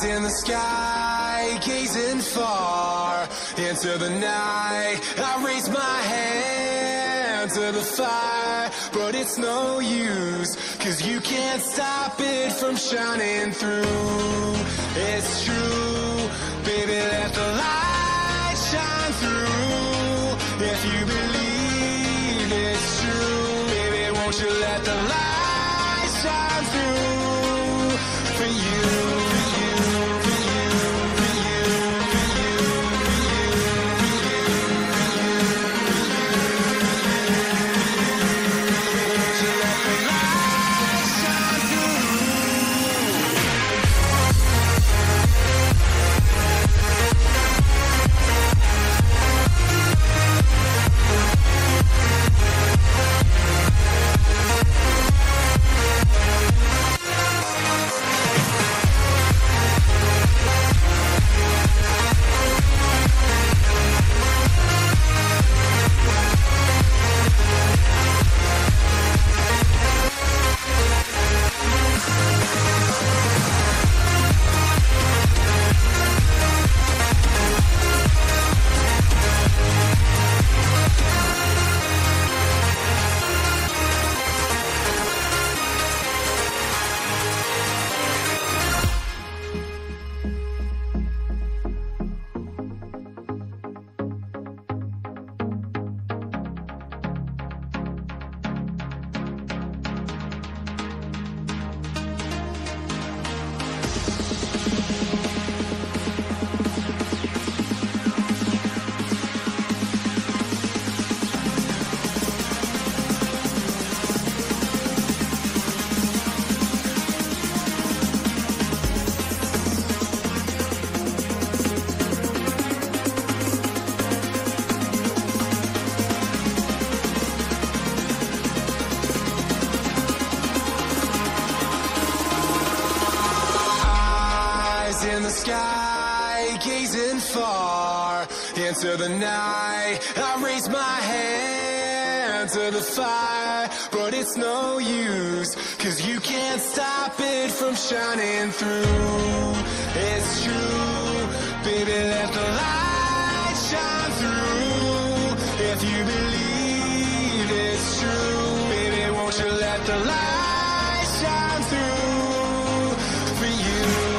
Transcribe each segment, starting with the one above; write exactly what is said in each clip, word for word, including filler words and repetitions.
in the sky, gazing far into the night. I raise my hand to the fire, but it's no use, 'cause you can't stop it from shining through. It's true, baby, let the light shine through. If you believe it's true, baby, won't you let the light shine through for you. In the sky, gazing far into the night. I raise my hand to the fire, but it's no use, 'cause you can't stop it from shining through. It's true, baby, let the light shine through. If you believe it's true, baby, won't you let the light shine through for you.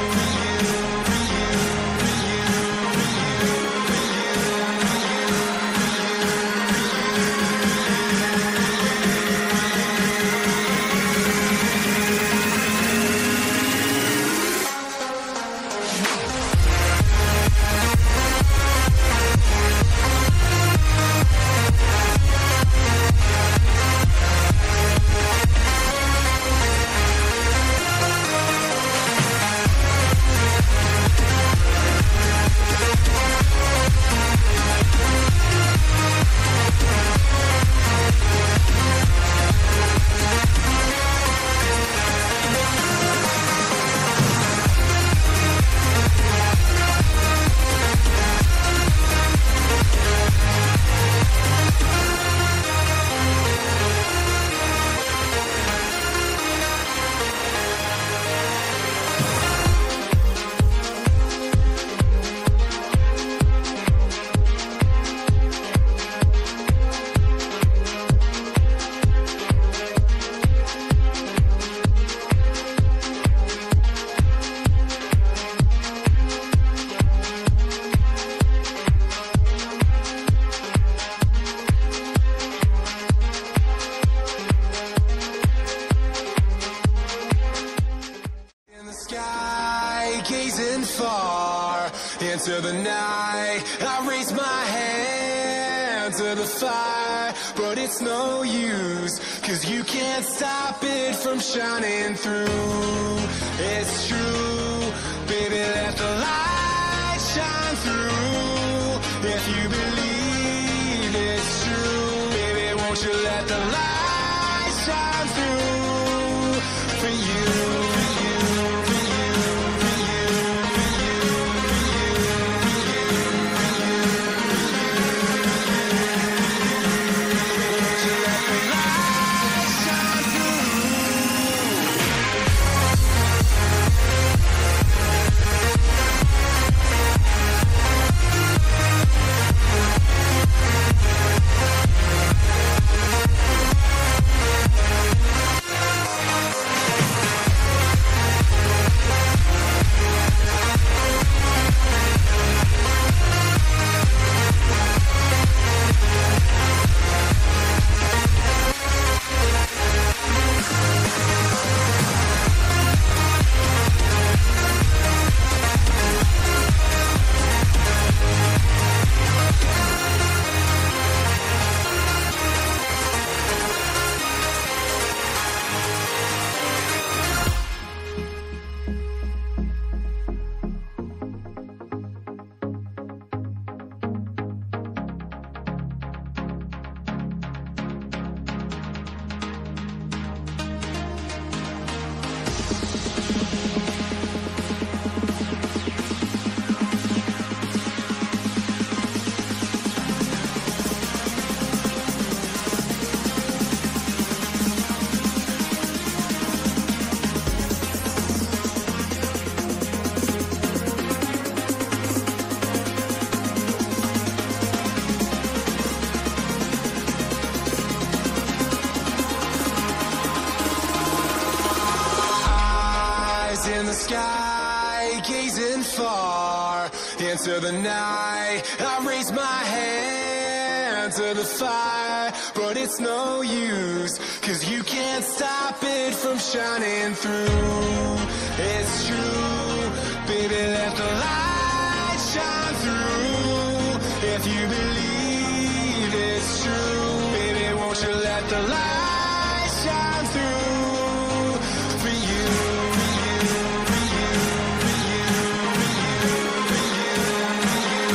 Gazing far into the night. I raise my hand to the fire, but it's no use, 'cause you can't stop it from shining through. It's true, baby, let the light shine through. If you believe it's true, baby, won't you let the light shine through for you. Shine through. gazing far into the night. I raise my hand to the fire, but it's no use, 'cause you can't stop it from shining through. It's true, baby, let the light shine through. If you believe it's true, baby, won't you let the light shine through for you, for you, for you, for you, for you, for you, for you,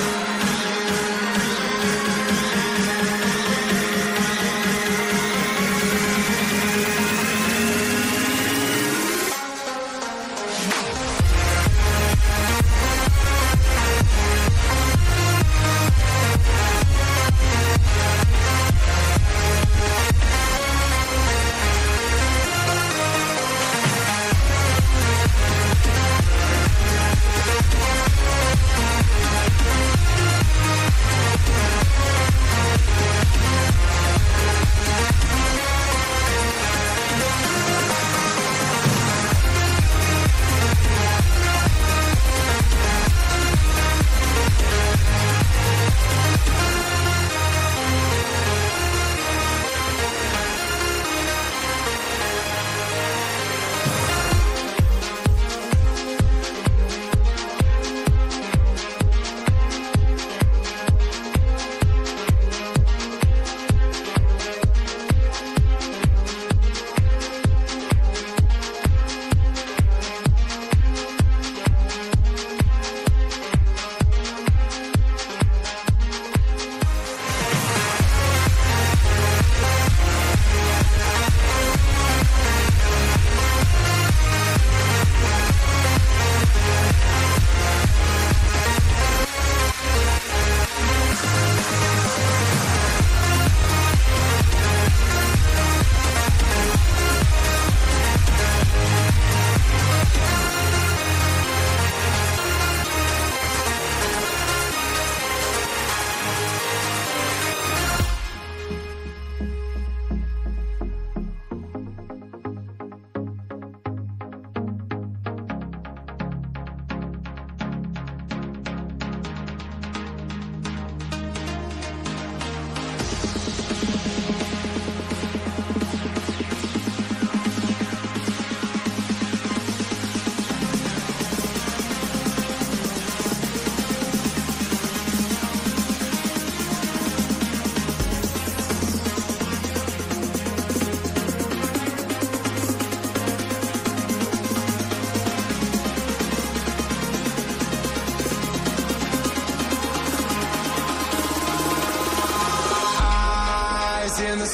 in the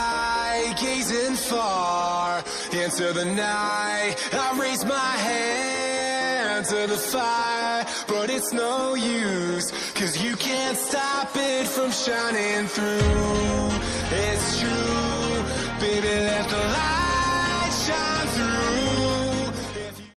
sky, gazing far into the night. I raise my hand to the fire, but it's no use, 'cause you can't stop it from shining through. It's true, baby, let the light